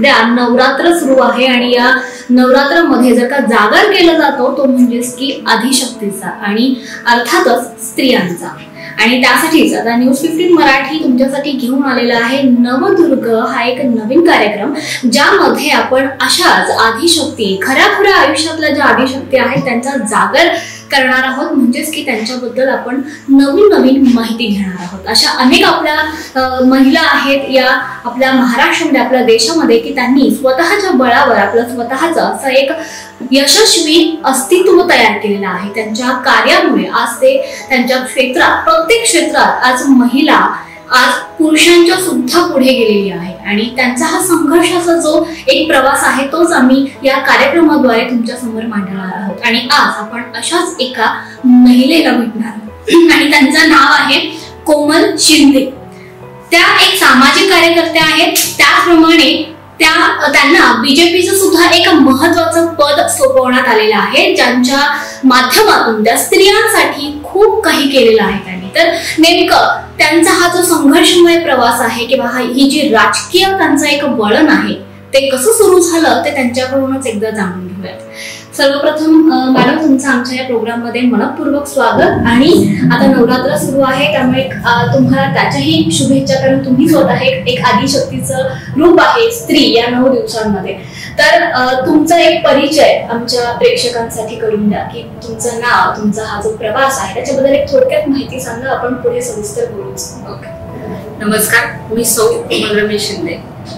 सध्या नवरात्र सुरू आहे आणि या नवरात्रामध्ये जर का जागर केला जातो तो म्हणजेच की आदिशक्तीचा आणि अर्थातच स्त्रियांचा। आणि त्यासाठीच आता न्यूज 15 मराठी तुमच्यासाठी घेऊन आलेला आहे नवदुर्ग हा एक नवीन कार्यक्रम, ज्यामध्ये आपण अशाच आदिशक्ती खऱ्या आयुष्यातल्या ज्या आदिशक्ती आहेत त्यांचा जागर करणार आहोत, म्हणजेच की त्यांच्याबद्दल आपण नवीन माहिती घेणार आहोत। अशा अनेक आपल्या महिला आहेत या आपल्या महाराष्ट्रामध्ये, आपल्या देशामध्ये, की त्यांनी स्वतःच्या बळावर आपलं स्वतःचं असं एक यशस्वी अस्तित्व तयार केलेलं आहे। त्यांच्या कार्यामुळे आज ते त्यांच्या क्षेत्रात, प्रत्येक क्षेत्रात आज महिला आज पुरुषांच्या सुद्धा पुढे गेलेली आहे आणि त्यांचा हा संघर्षाचा जो एक प्रवास आहे तोच आम्ही या कार्यक्रमाद्वारे तुमच्या समोर मांडणार आहोत। आणि आज आपण अशाच एका महिलेला भेटणार आहोत आणि त्यांचं नाव आहे कोमल शिंदे। त्या एक सामाजिक कार्यकर्त्या आहेत, त्याचप्रमाणे त्यांना बीजेपीचं सुद्धा एक महत्त्वाचं पद सोपवण्यात आलेलं आहे, ज्यांच्या माध्यमातून त्या स्त्रियांसाठी खूप काही केलेलं आहे त्यांनी। तर नेमकं त्यांचा हा जो संघर्षमय प्रवास आहे किंवा ही जी राजकीय त्यांचं एक वळण आहे ते कसं सुरू झालं ते त्यांच्याकडूनच एकदा जाणून घेऊयात। सर्वप्रथम मॅडम, तुमचं आमच्या या प्रोग्राम मध्ये मनपूर्वक स्वागत। आणि आता नवरात्र सुरू आहे त्यामुळे तुम्हाला त्याच्याही शुभेच्छा, कारण तुम्ही स्वतः एक आदिशक्तीचं रूप आहे स्त्री या 9 दिवसांमध्ये। तर तुमचा एक परिचय आमच्या प्रेक्षकांसाठी करून द्या, की तुमचं नाव, तुमचा हा जो प्रवास आहे त्याच्याबद्दल एक थोडक्यात माहिती सांगा, आपण पुढे सविस्तर बोलू। नमस्कार, मी सौ कोमल रमेश शिंदे।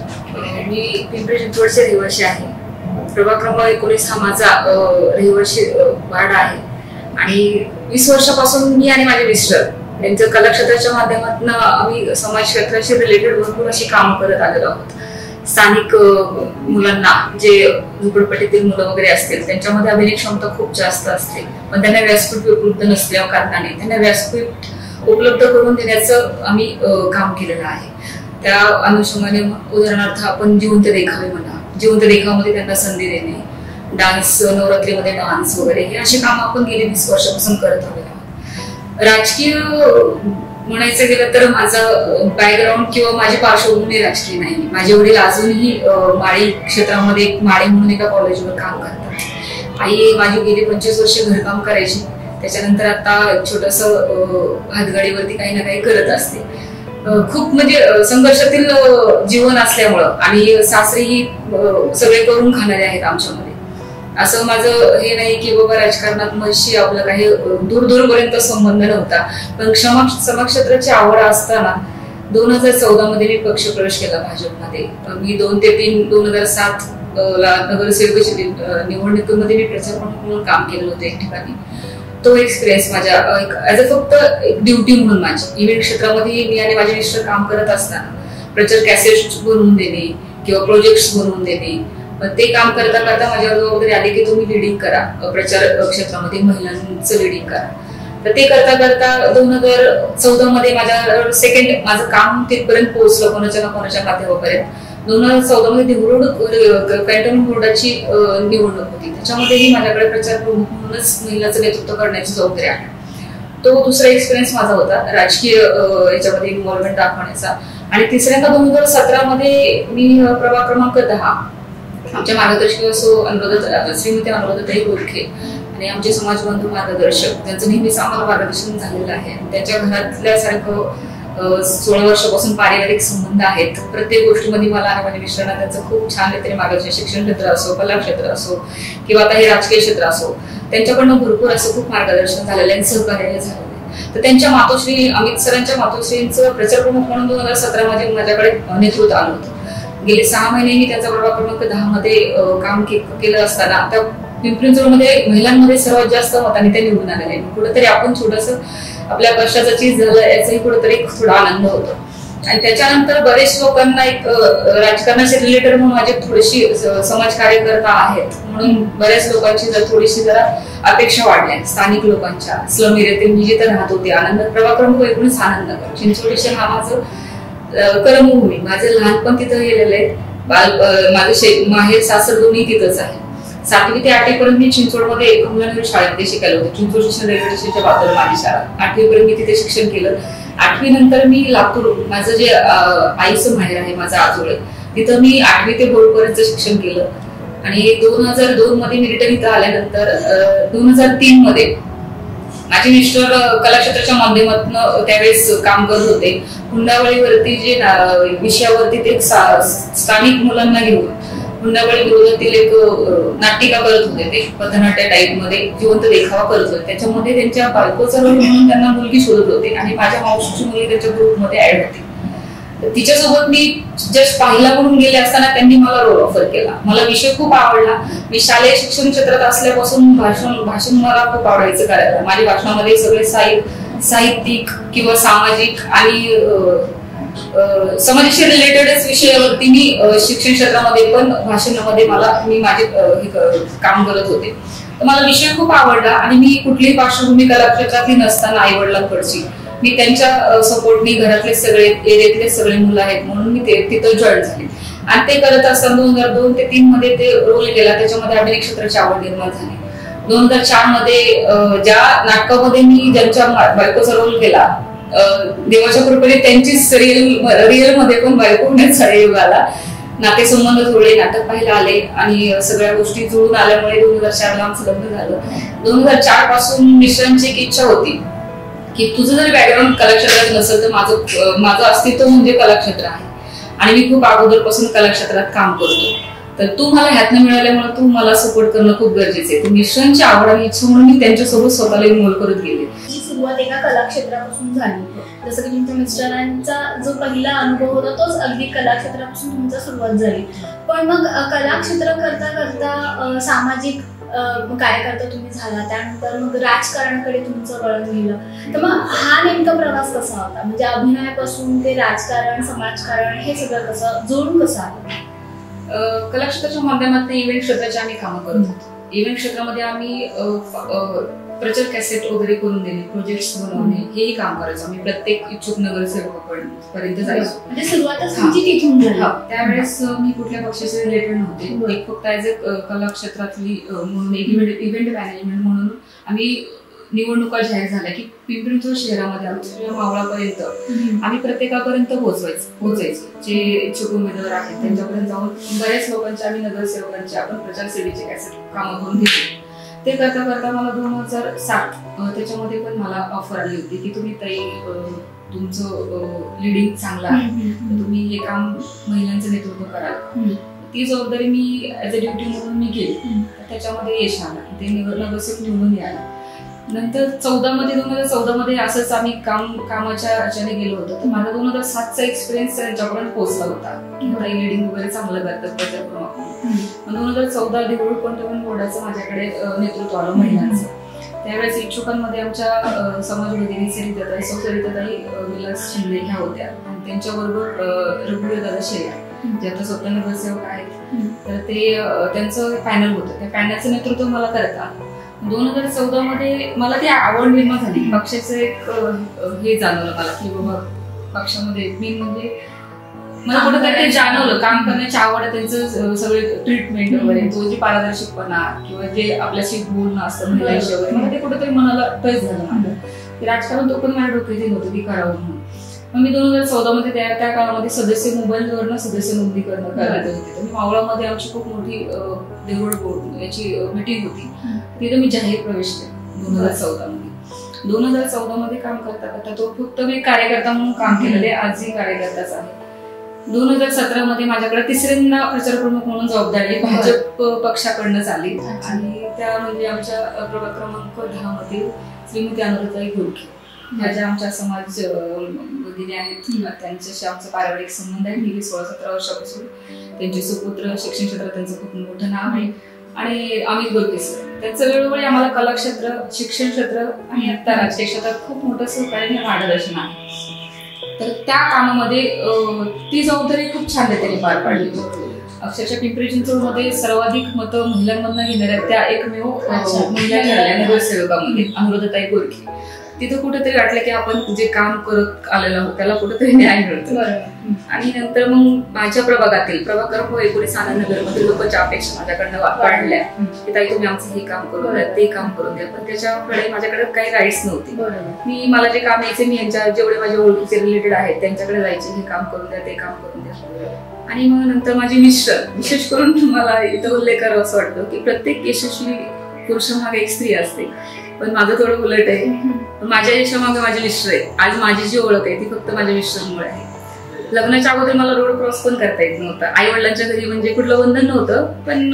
मी पिंपरी चिंचवडचे रहिवासी आहे। प्रभाग क्रमांक 19 हा माझा रहिवासी वार्ड आहे आणि 20 वर्षापासून मी आणि माझे मिस्टर यांचं कला क्षेत्राच्या माध्यमातून आम्ही समाज क्षेत्राशी रिलेटेड भरपूर अशी कामं करत आलेलो आहोत। स्थानिक मुलांना, जे झोपडपट्टीतील मुलं वगैरे असतील, त्यांच्यामध्ये अभिनय क्षमता खूप जास्त असते, पण त्यांना व्यासपीठ उपलब्ध नसल्या कारणाने त्यांना व्यासपीठ उपलब्ध करून देण्याचं आम्ही काम केलेलं आहे। त्या अनुषंगाने उदाहरणार्थ आपण जिवंत देखावे म्हणा, जिवंत देखावामध्ये त्यांना संधी देणे, डान्स, नवरात्रीमध्ये डान्स वगैरे, हे अशी कामं आपण गेली 20 वर्षापासून करत आलेलो आहोत। राजकीय म्हणायचं गेलं तर माझं बॅकग्राऊंड किंवा माझी पार्श्वभूमी राजकीय नाही। माझे वडील अजूनही माळी क्षेत्रामध्ये माळी म्हणून एका कॉलेजवर काम करतात। आई माझी गेली 25 वर्ष घरकाम करायची, त्याच्यानंतर आता छोटस हातगाडीवरती काही ना काही करत असते। खूप म्हणजे संघर्षातील जीवन असल्यामुळं आणि सासरीही सगळे करून खाणारे आहेत आमच्यामध्ये। असं माझं हे नाही की बाबा राजकारणात मशी आपला काही दूरपर्यंत संबंध नव्हता, पण समाजक्षेत्राची आवड असताना 2014 मध्ये मी पक्ष प्रवेश केला भाजपमध्ये। मी 2 ते 3 2007 ला नगरसेवकाची निवडणुकीमध्ये मी प्रचार म्हणून काम केलं होतं एक ठिकाणी। तो एक्सपिरियन्स माझ्या ऍज अ फक्त एक ड्युटी म्हणून माझी इव्हेंट क्षेत्रामध्ये मी आणि माझे मिस्टर काम करत असताना प्रचार कॅसेट्स बनवून देणे किंवा प्रोजेक्ट्स बनवून देणे, ते काम करता करता माझ्यावर जबाबदारी आली की तुम्ही लिडिंग करा, प्रचार क्षेत्रामध्ये महिलांचं लिडिंग करा। तर ते करता करता 2014 मध्ये माझं काम तिथपर्यंत पोहोचलं, कोणाच्या माध्यमापर्यंत। 2014 मध्ये देहूरोड कॅन्टोन्मेंट बोर्डाची निवडणूक होती, त्याच्यामध्येही माझ्याकडे प्रचार प्रमुख म्हणूनच महिलांचं नेतृत्व करण्याची जबाबदारी आहे। तो दुसरा एक्सपिरियन्स माझा होता राजकीय याच्यामध्ये इन्व्हॉल्वमेंट दाखवण्याचा। आणि तिसऱ्यांदा 2017 मध्ये मी प्रभाग क्रमांक 10 आमच्या मार्गदर्शक असो श्रीमती अनुराधाताई गोरखे आणि आमचे समाजबंधू मार्गदर्शक, त्यांचं नेहमीच आम्हाला मार्गदर्शन झालेलं आहे। त्यांच्या घरातल्यासारखं 16 वर्षापासून पारिवारिक संबंध आहेत। प्रत्येक गोष्टीमध्ये मला आणि माझ्या मिस्टरांना त्यांचं खूप छान रीतीने मार्गदर्शन, शिक्षण क्षेत्र असो, कला क्षेत्र असो किंवा आता हे राजकीय क्षेत्र असो, त्यांच्याकडनं भरपूर असं खूप मार्गदर्शन झालेलं आहे, सहकार्य झालेलं आहे। तर त्यांच्या मातोश्री अमित सरांच्या मातोश्रींचं प्रचार प्रमुख म्हणून 2017 मध्ये माझ्याकडे नेतृत्व आलं होतं। गेले 6 महिने मी त्यांचा प्रभाग क्रमांक 10 मध्ये काम केलं असताना आता पिंपरी चिंचवडमध्ये महिलांमध्ये सर्वात जास्त मतांनी ते निवडून आलेले आहे। कुठेतरी आपण थोडंसं आपल्या कष्टाचा चीज झालं याचाही कुठेतरी थोडा आनंद होतो। आणि त्याच्यानंतर बरेच लोकांना एक राजकारणाशी रिलेटेड म्हणून माझे थोडीशी समाज कार्यकर्ता आहेत म्हणून बऱ्याच लोकांची थोडीशी जरा अपेक्षा वाढल्या स्थानिक लोकांच्या। स्लम एरियातील मी जिथे राहत होते, आनंद प्रभाग क्रमांक 19 आनंदनगर चिंचवड हा माझं कर्मभूमी, माझं लहानपण तिथं गेलेलं आहे। माझं माहेर सासर दोन्ही तिथंच आहे। 7वी ते 8वी पर्यंत मी चिंचवडमध्ये कमलानगर शाळेमध्ये शिकायला होते। चिंचवड शिक्षण रेल्वे स्टेशनच्या बाजूला माझी शाळा। 8वी पर्यंत मी तिथे शिक्षण केलं। 8वी नंतर मी लातूर, माझं जे आईचं माहेर आहे माझा आजोळे, तिथं मी 8वी ते बोर्ड पर्यंत शिक्षण केलं आणि 2002 मध्ये मी रिटर्न इथं आल्यानंतर 2003 मध्ये माझे मिस्टर कलाक्षेत्राच्या माध्यमातून त्यावेळेस काम करत होते. हुंडाबळीवरती जे विषयावरती ते स्थानिक मुलांना घेऊन हुंडाबळी विरोधातील एक नाटिका करत होते. ते पथनाट्य टाईप मध्ये जिवंत देखावा करत होते. त्याच्यामध्ये त्यांच्या बायकोचा रोल म्हणून त्यांना मुलगी शोधत होते आणि माझ्या मावशीची मुलगी त्यांच्या ग्रुपमध्ये ऍड होती. तिच्यासोबत मी जस्ट पाहिला म्हणून गेले असताना त्यांनी मला रोल ऑफर केला. मला विषय खूप आवडला. मी शिक्षण क्षेत्रात असल्यापासून भाषण मला खूप आवडायचं करायला. माझ्या भाषणामध्ये सगळे साहित्यिक किंवा सामाजिक आणि समाजाशी रिलेटेडच विषयावरती मी शिक्षण क्षेत्रामध्ये पण भाषणामध्ये मी माझे काम करत होते. तर मला विषय खूप आवडला आणि मी कुठलीही पार्श्वभूमी कलाक्षेत्रातली नसताना आई वडिलांकडची मी त्यांच्या सपोर्टनी घरातले सगळे एरियातले सगळे मुलं आहेत म्हणून मी तिथं जॉईन झाले आणि ते करत असताना 2002 ते 3 मध्ये ते रोल केला. त्याच्यामध्ये अभिनय क्षेत्राची आवड निर्माण झाली. 2004 मध्ये ज्या नाटकामध्ये मी ज्यांच्या बायकोचा रोल केला देवाच्या कृपेने त्यांचीच रिअल मध्ये पण बायको होण्याचा योग आला. नातेसंबंध जुळले, नाटक पाहायला आले आणि सगळ्या गोष्टी जुळून आल्यामुळे 2004 ला आमचं लग्न झालं. 2004 पासून मिस्टरांची एक इच्छा होती की तुझं जर बॅकग्राऊंड कलाक्षेत्रात नसेल तर माझं अस्तित्व म्हणजे कलाक्षेत्र आहे आणि मी खूप अगोदरपासून कलाक्षेत्रात काम करतो. तर तू मला ह्यातनं मिळाल्यामुळे तू मला सपोर्ट करणं खूप गरजेचं आहे. मिस्टरांची आवड आणि इच्छा म्हणून मी त्यांच्यासोबत स्वतःला इन्व्हॉल्व करत गेले. सुरुवात एका कलाक्षेत्रापासून झाली. जसं की तुमच्या मिस्टरांचा जो पहिला अनुभव होता तोच अगदी कलाक्षेत्रापासून तुमची सुरुवात झाली. पण मग कलाक्षेत्र करता करता सामाजिक कार्यकर्ता तुम्ही झाला, त्यानंतर मग राजकारणाकडे तुमचं वळण गेलं. तर मग हा नेमका प्रवास कसा होता? म्हणजे अभिनयापासून ते राजकारण, समाजकारण हे सगळं कसं जोडून कसं आलं? कलाक्षेत्राच्या माध्यमातून इव्हेंट क्षेत्राची आम्ही कामं करत होतो. इव्हेंट क्षेत्रामध्ये आम्ही प्रचार कॅसेट वगैरे करून देणे, प्रोजेक्ट्स बनवणे हेही काम करायचो. आम्ही प्रत्येक इच्छुक नगरसेवकापर्यंत जायचो. म्हणजे सुरुवातच तुमची तिथून झाली. त्यावेळेस मी कुठल्या पक्षाचे रिलेटेड नव्हते. एक फक्त ऍज अ कलाक्षेत्रातली म्हणून इव्हेंट मॅनेजमेंट म्हणून आम्ही निवडणुका जाहीर झाल्या की पिंपरी शहरामध्ये आमच्या मावळापर्यंत आम्ही प्रत्येकापर्यंत पोहोचायचो. जे इच्छुक उमेदवार आहेत त्यांच्यापर्यंत जाऊन बऱ्याच लोकांच्या आम्ही नगरसेवकांचे आपण प्रचार सेवेचे कॅसेट कामं करून घेतली. ते करता करता मला 2007 त्याच्यामध्ये पण मला ऑफर आली होती की तुम्ही ताई तुमचं लिडिंग चांगलं आहे, तुम्ही हे काम महिलांचं नेतृत्व कराल. ती जबाबदारी मी ऍज अ ड्युटी म्हणून मी केली. त्याच्यामध्ये यश आलं, ते नगरसेवक निवडून आला. नंतर 2014 मध्ये असंच आम्ही कामाच्या ह्याच्याने गेलो होतो. तर माझा 2007चा एक्सपिरियन्स त्यांच्यापर्यंत पोहोचला होता. काही लिडिंग वगैरे चांगलं करतात प्रचार प्रमाण. 2014 देऊळ कंटोन्मेंट बोर्डाचं माझ्याकडे नेतृत्व आलं महिलांचं. त्यावेळेस इच्छुकांमध्ये आमच्या समाज भगिनी सरिताताई विलास शिंदे ह्या होत्या आणि त्यांच्याबरोबर रघुवीर दादा शेळके जे आता स्वतः नगरसेवक आहेत. तर ते त्यांचं पॅनल होतं. त्या पॅनलचं नेतृत्व मला करता 2014 मध्ये मला ती आवड निर्माण झाली. पक्षाचं एक हे जाणवलं मला की बाबा पक्षामध्ये मेन म्हणजे मला कुठेतरी ते जाणवलं काम करण्याची आवड, त्यांचं सगळे ट्रीटमेंट वगैरे, तो जे पारदर्शकपणा किंवा जे आपल्याशी बोलणं असतं महिलांशी वगैरे, मला ते कुठेतरी मनाला टच झालं. माझं राजकारण तो पण माझ्या डोक्यात होतं की करावं म्हणून. मग मी 2014 मध्ये त्या काळामध्ये सदस्य मोबाईलवरनं सदस्य नोंदणी करायला होते. तर मी मावळामध्ये आमची खूप मोठी देवळ बोर्ड याची मीटिंग होती. तिथे मी जाहीर प्रवेश केला 2014 मध्ये. 2014 मध्ये काम करता करता तो फक्त मी कार्यकर्ता म्हणून काम केलेले, आजही कार्यकर्ताच आहे. 2017 मध्ये माझ्याकडे तिसऱ्यांदा प्रचार प्रमुख म्हणून जबाबदारी भाजप पक्षाकडनंच आली आणि त्या म्हणजे आमच्या प्रभाग क्रमांक 10 मधील श्रीमती अनुराताई गोरखे ह्या ज्या आमच्या समाज भगिनी आहेत त्यांच्याशी आमचा पारिवारिक संबंध आहे. गेली 16-17 वर्षापासून त्यांचे सुपुत्र शिक्षण क्षेत्रात त्यांचं खूप मोठं नाव आहे आणि अमित गोरखे सर त्यांचं वेळोवेळी आम्हाला कलाक्षेत्र, शिक्षण क्षेत्र आणि आता राजकीय क्षेत्रात खूप मोठं सहकार्य आणि मार्गदर्शन आहे. तर त्या कामामध्ये ती जबाबदारी खूप छान रीतीने पार पाडली. अक्षरशः पिंपरी चिंचवडमध्ये सर्वाधिक मतं महिलांमधून घेणाऱ्या त्या एकमेव महिला ठरल्या नगरसेवकामध्ये अनुराधाताई गोरखे. तिथं कुठेतरी वाटलं की आपण जे काम करत आलेलो आहोत त्याला कुठेतरी न्याय मिळतो. आणि नंतर मग माझ्या प्रभागातील प्रभाग क्रमांक 19 आनंदनगर मधील लोकांच्या अपेक्षा माझ्याकडनं वाढल्या की ताई तुम्ही आमचं हे काम करून द्या ते काम करून द्या. पण त्याच्याकडे माझ्याकडे काही राईट्स नव्हती. मला जे काम यायचे मी यांच्या जेवढे माझ्या ओळखीचे रिलेटेड आहेत त्यांच्याकडे जायचे, हे काम करून द्या ते काम करून द्या. आणि मग नंतर माझे मिस्टर, विशेष करून मला इथं उल्लेख करावं असं वाटतं की प्रत्येक यशस्वी पुरुषामागे एक स्त्री असते, पण माझं थोडं उलट आहे. माझ्या यशामागे माझे मिस्टर आहे. आज माझी जी ओळख आहे ती फक्त माझ्या मिस्टरमुळे आहे. लग्नाच्या अगोदर मला रोड क्रॉस पण करता येत नव्हतं. आई वडिलांच्या घरी म्हणजे कुठलं बंधन नव्हतं, पण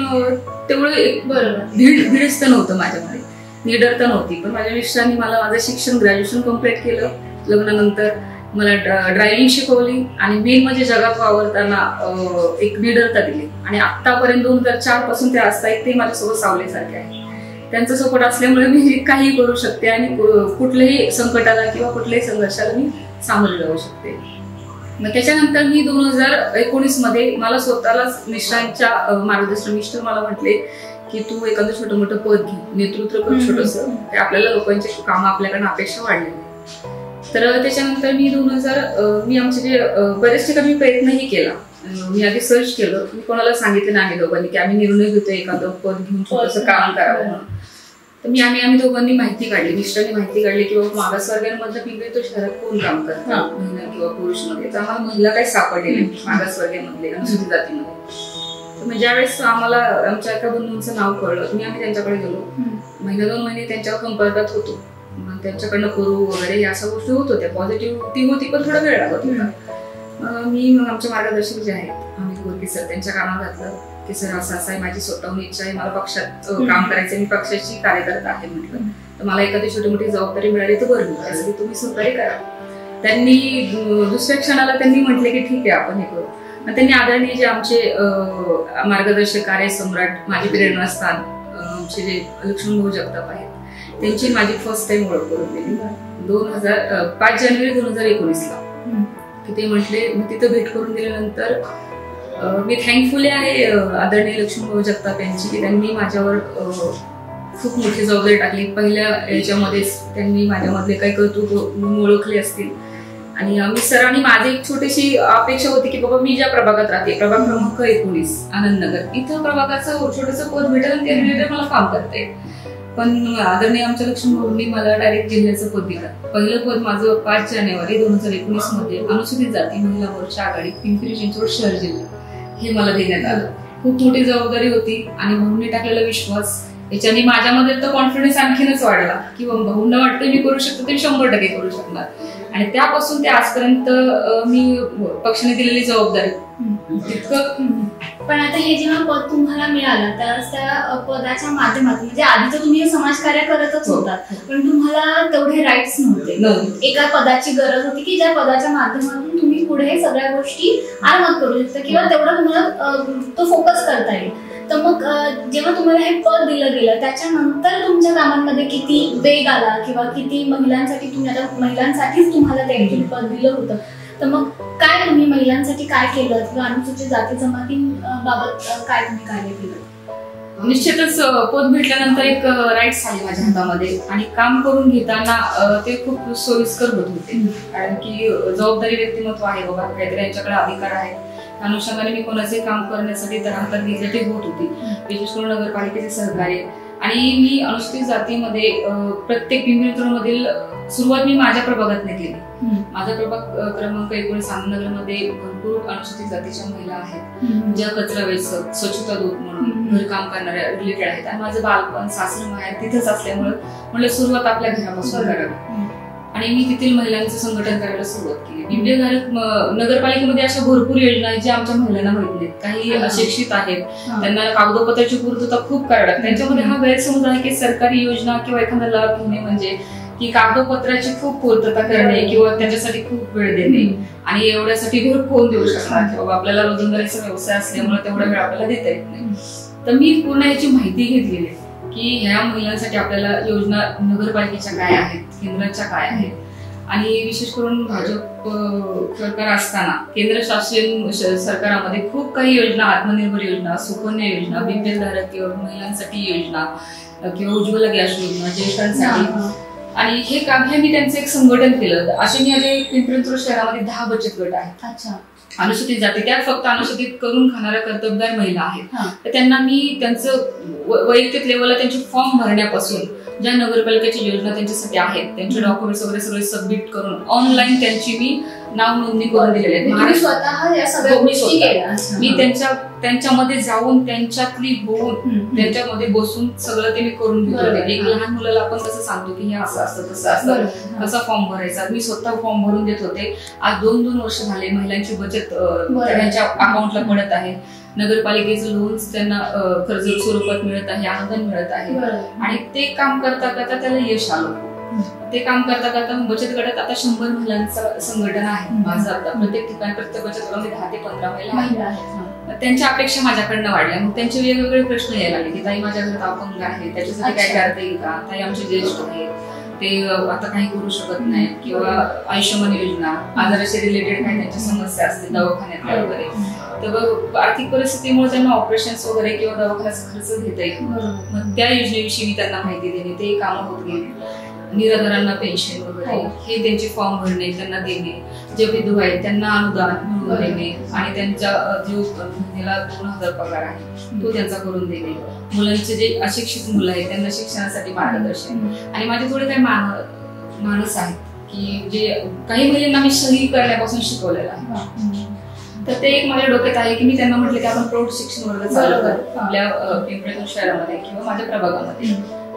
तेवढं भिडस्त नव्हतं माझ्यामध्ये, निडरता नव्हती. पण माझ्या मिस्टरांनी मला माझं शिक्षण ग्रॅज्युएशन कम्प्लीट केलं. लग्नानंतर मला ड्रायव्हिंग शिकवली आणि मेन म्हणजे जगात वावरताना एक निडरता दिली. आणि आतापर्यंत 2004 पासून ते असतात ते माझ्यासोबत सावलीसारखे आहे. त्यांचा सपोर्ट असल्यामुळे मी काही करू शकते आणि कुठल्याही संकटाला किंवा कुठल्याही संघर्षाला मी सामोरे जाऊ शकते. मग त्याच्यानंतर मी 2019 मध्ये मला स्वतःलाच मिस्टरांच्या मार्गदर्शन, मिस्टर मला म्हटले की तू एखादं छोटं मोठं पद घे, नेतृत्व कर छोटंसं, आपल्याला लोकांचे काम आपल्याकडनं अपेक्षा वाढलेली. तर त्याच्यानंतर मी आमचे जे बरेच ठिकाणी प्रयत्नही केला. मी आधी सर्च केलं, मी कोणाला सांगितलं नाही दोघांनी की आम्ही निर्णय घेतोय एखादं पद घेऊन छोटंसं काम करावं म्हणून. तर आम्ही दोघांनी माहिती काढली, मिस्टरांनी माहिती काढली की बाबा मागासवर्गीयांमधलं पिंपरी तो शहरात कोण काम करतात, महिला किंवा पुरुषमध्ये. तर आम्हाला महिला काही सापडलेली मागासवर्गीयांमधले, अनुसूचित जातीमध्ये. तर ज्यावेळेस आम्हाला आमच्या एका बंधूंचं नाव कळलं, आम्ही त्यांच्याकडे गेलो. महिना 2 महिने त्यांच्या संपर्कात होतो. त्यांच्याकडनं करू वगैरे या अशा गोष्टी होत होत्या. पॉझिटिव्हिटी होती, पण थोडा वेळ लागत होता. मग आमचे मार्गदर्शक जे आहेत अमित गोरकी सर, त्यांच्या कामात घातलं की सर असं आहे, माझी स्वतःहून इच्छा आहे, मला पक्षात काम करायचं, मी पक्षाची कार्यकर्ता आहे म्हटलं. तर मला एखादी छोटी मोठी जबाबदारी मिळाली तर बरं, त्यासाठी तुम्ही सहकार्य करा. त्यांनी दुसऱ्या क्षणाला त्यांनी म्हटले की ठीक आहे आपण हे करू. त्यांनी आदरणीय जे आमचे मार्गदर्शक, कार्य सम्राट, माझे प्रेरणास्थान आमचे जे लक्ष्मणभाऊ जगताप आहेत, त्यांची माझी फर्स्ट टाइम ओळख करून दिली 5 जानेवारी 2019ला. की ते म्हटले, मी तिथं भेट करून दिल्यानंतर मी थँकफुल आहे आदरणीय लक्ष्मणभाऊ जगताप यांची की त्यांनी माझ्यावर खूप मोठी जबाबदारी टाकली. पहिल्या याच्यामध्येच त्यांनी माझ्यामधले काही कर्तृत्व ओळखले असतील. आणि मी सरांनी माझी एक छोटीशी अपेक्षा होती की बाबा मी ज्या प्रभागात राहते, प्रभाग क्रमांक 19 आनंदनगर, इथं प्रभागाचं छोटंसं पद भेटेल आणि त्या रिलेटेड मला काम करता येईल. पण आदरणीय आमच्या लक्ष्मणभाऊंनी मला डायरेक्ट जिल्ह्याचं पद दिलं. पहिलं पद माझं 5 जानेवारी 2019 मध्ये अनुसूचित जाती महिला मोर्चा आघाडी पिंपरी चिंचवड शहर जिल्हा हे मला देण्यात आलं. खूप मोठी जबाबदारी होती आणि भाऊंनी टाकलेला विश्वास याच्याने माझ्यामध्ये तर कॉन्फिडन्स आणखीनच वाढला की भाऊंना वाटतं मी करू शकतो ते 100% करू शकणार. आणि त्यापासून ते आजपर्यंत मी पक्षाने दिलेली जबाबदारी तितकं. पण आता हे जेव्हा पद तुम्हाला मिळालं त्यावेळेस त्या पदाच्या माध्यमातून म्हणजे आधी तर तुम्ही समाजकार्य करतच होतात, पण तुम्हाला तेवढे राईट्स नव्हते. एका पदाची गरज होती की ज्या पदाच्या माध्यमातून तुम्ही पुढे सगळ्या गोष्टी आरामात करू शकता किंवा तेवढा तुम्हाला तो फोकस करता येईल. तर मग जेव्हा तुम्हाला हे पद दिलं गेलं त्याच्यानंतर तुमच्या कामांमध्ये किती वेग आला किंवा किती महिलांसाठी तुम्ही आता महिलांसाठीच तुम्हाला ते पद दिलं होतं, तर मग काय तुम्ही महिलांसाठी काय केलं किंवा अनुसूचित जाती जमातींबाबत काय तुम्ही कार्य केलं? निश्चितच पद भेटल्यानंतर एक राईट्स आले माझ्या हातामध्ये आणि काम करून घेताना ते खूप सोयीस्कर होत होते. कारण की जबाबदारी व्यक्तिमत्व आहे बाबा, काहीतरी यांच्याकडे अधिकार आहे. अनुषंगाने मी कोणाचे काम करण्यासाठी तर हातात घेतले ते होत होती. विशेष करून नगरपालिकेचे सहकार्य. आणि मी अनुसूचित जातीमध्ये प्रत्येक पिंपरी चिंचवडमधील सुरुवात मी माझ्या प्रभागातून केली. माझा प्रभाग क्रमांक 19 आनंदनगरमध्ये भरपूर अनुसूचित जातीच्या महिला आहेत ज्या कचरा वेचक, स्वच्छता दूत म्हणून घरकाम करणाऱ्या रिलेटेड आहेत. आणि माझं बालपण, सासर माहेर तिथंच असल्यामुळे म्हणलं सुरुवात आपल्या घरापासून करावी. आणि मी तेथील महिलांचं संघटन करायला सुरुवात केली. पिंपरी नगरपालिकेमध्ये अशा भरपूर योजना आहेत ज्या आमच्या महिलांना माहित नाहीत. काही अशिक्षित आहेत, त्यांना कागदपत्राची पूर्तता खूप करावी लागते. त्यांच्यामध्ये हा गैरसमज आहे की सरकारी योजना किंवा एखादा लाभ घेणे म्हणजे की कागदपत्राची खूप पूर्तता करणे किंवा त्याच्यासाठी खूप वेळ देणे आणि एवढ्यासाठी घर कोण देऊ शकणार किंवा आपल्याला रोजंदारीचा व्यवसाय असल्यामुळे तेवढा वेळ आपल्याला देता येत नाही. तर मी पूर्ण याची माहिती घेतलेली की ह्या महिलांसाठी आपल्याला योजना नगरपालिकेच्या काय आहेत, केंद्राच्या काय आहेत. आणि विशेष करून भाजप सरकार असताना केंद्र शासन सरकारामध्ये खूप काही योजना, आत्मनिर्भर योजना, सुकन्या योजना, बीपीएल धारक किंवा महिलांसाठी योजना किंवा उज्ज्वला गॅस योजना, ज्येष्ठांसाठी आणि हे काम हे मी त्यांचं एक संघटन केलं. असे मी आता पिंपरी चिंचवड शहरामध्ये 10 बचत गट आहेत. अच्छा. अनुसूचित जाती, त्यात फक्त अनुसूचित करून खाणाऱ्या कर्तबगार महिला आहेत. तर त्यांना मी त्यांचं वैयक्तिक लेवलला त्यांचे फॉर्म भरण्यापासून ज्या नगरपालिकेची योजना त्यांच्यासाठी आहेत त्यांचे डॉक्युमेंट्स वगैरे सगळे सबमिट करून ऑनलाईन त्यांची मी नाव नोंदणी करून दिलेली आहे. मी त्यांच्यामध्ये जाऊन त्यांच्यातली होऊन त्यांच्यामध्ये बसून सगळं ते मी करून घेतो. एक लहान मुलाला आपण कसं सांगतो की हे असं असतं तसं असतं, कसा फॉर्म भरायचा, मी स्वतः फॉर्म भरून देत होते. आज 2-2 वर्ष झाले महिलांची बचत त्यांच्या अकाउंटला पडत आहे. नगरपालिकेचं लोन्स त्यांना कर्ज स्वरूपात मिळत आहे, अनुदान मिळत आहे. आणि ते काम करता करता त्याला यश आलं. ते काम करता करता बचत गटात आता 100 महिलांचं संघटन आहे माझं. आता प्रत्येक ठिकाणी प्रत्येक बचत गटामध्ये 10 ते 15 महिला आहेत. त्यांच्या अपेक्षा माझ्याकडनं वाढल्या. मग त्यांचे वेगवेगळे प्रश्न यायला लागले की ताई माझ्या घरात अपंग आहे, त्याच्यासाठी काय करता येईल का, ताई आमचे ज्येष्ठ आहेत ते आता काही करू शकत नाही, किंवा आयुष्यमान योजना आजाराशी रिलेटेड काही त्यांच्या समस्या असतील दवाखान्यात वगैरे, तर आर्थिक परिस्थितीमुळे त्यांना ऑपरेशन्स वगैरे किंवा दवाखान्याचा खर्च घेता येईल. मग त्या योजनेविषयी मी त्यांना माहिती देणे, ते कामं होत गेले. निराधारांना पेन्शन वगैरे हे त्यांचे फॉर्म भरणे, त्यांना देणे. जे विधवा आहेत त्यांना अनुदान मिळवून देणे आणि त्यांच्या जो महिन्याला 2000 पगार आहे तो त्यांचा करून देणे. मुलांचे जे अशिक्षित मुलं आहेत त्यांना शिक्षणासाठी मार्गदर्शन. आणि माझे थोडे काही माणूस आहेत की जे काही मुलींना मी सही करण्यापासून शिकवलेलं आहे. तर ते एक माझ्या डोक्यात आहे की मी त्यांना म्हटलं की आपण प्रौढ शिक्षण वर्ग चालू करू आपल्या पिंपरी चिंचवड शहरामध्ये किंवा माझ्या प्रभागामध्ये.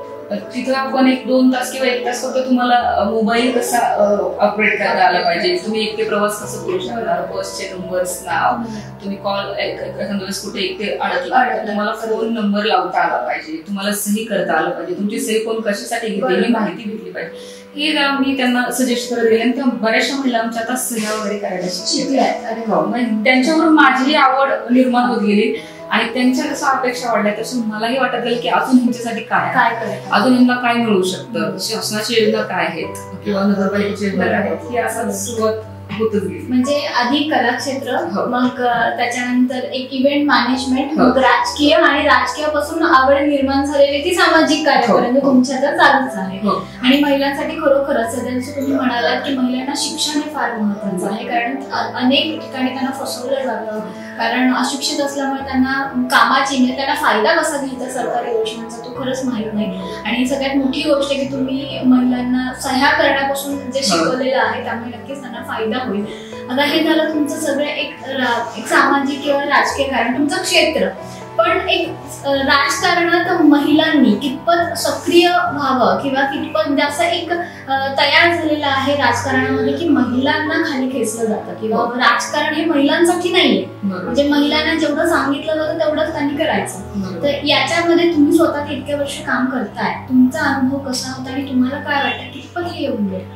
तिथं आपण 1-2 तास किंवा 1 तास फक्त तुम्हाला मोबाईल कसा ऑपरेट करता आला पाहिजे, तुम्ही एकटे प्रवास कसं करू शकणार, बसचे नंबर्स नाव, तुम्ही कॉल एखाद्या वेळेस कुठे एकटे अडकला तुम्हाला फोन नंबर लावता आला पाहिजे, तुम्हाला सही करता आलं पाहिजे, तुमची सही कोण कशासाठी घेतली ही माहिती भेटली पाहिजे. हे मी त्यांना सजेस्ट करत गेले आणि त्या बऱ्याचशा महिला आमच्या आता सह्या वगैरे करायला शिकल्या. त्यांच्यावरून माझी आवड निर्माण होत गेली आणि त्यांच्या कसं अपेक्षा वाढल्या तसं मलाही वाटत गेलं की अजून ह्यांच्यासाठी काय अजून यांना काय मिळू शकतं, शासनाची योजना काय आहेत किंवा नगरपालिकेची योजना काय आहेत, ही असं सुरुवात होतच गेली. म्हणजे आधी कलाक्षेत्र, मग त्याच्यानंतर एक इव्हेंट मॅनेजमेंट, मग राजकीय, आणि राजकीयापासून आवड निर्माण झालेली ती सामाजिक कार्यापर्यंत तुमच्या तर चालूच आहे. आणि महिलांसाठी खरोखरच सध्याचं तुम्ही म्हणालात की महिलांना शिक्षण हे फार महत्वाचं आहे, कारण अनेक ठिकाणी त्यांना फसवलं जातं, कारण अशिक्षित असल्यामुळे त्यांना कामाची म्हणजे त्यांना फायदा कसा घ्यायचा सरकारी योजनांचा तो खरंच माहित नाही. आणि सगळ्यात मोठी गोष्ट की तुम्ही महिलांना सह्या करण्यापासून जे शिकवलेलं आहे त्यामुळे नक्कीच त्यांना फायदा होईल. आता हे झालं तुमचं सगळं एक सामाजिक किंवा राजकीय कारण, तुमचं क्षेत्र. पण एक राजकारणात महिलांनी कितपत सक्रिय व्हावं किंवा कितपत जास्त एक तयार झालेलं आहे राजकारणामध्ये की महिलांना खाली खेचलं जातं किंवा राजकारण हे महिलांसाठी नाहीये, म्हणजे महिलांना जेवढं सांगितलं जातं तेवढंच त्यांनी करायचं. तर याच्यामध्ये तुम्ही स्वतः इतक्या वर्ष काम करताय, तुमचा अनुभव कसा होता आणि तुम्हाला काय वाटतं कितपत हे येऊन गेलं?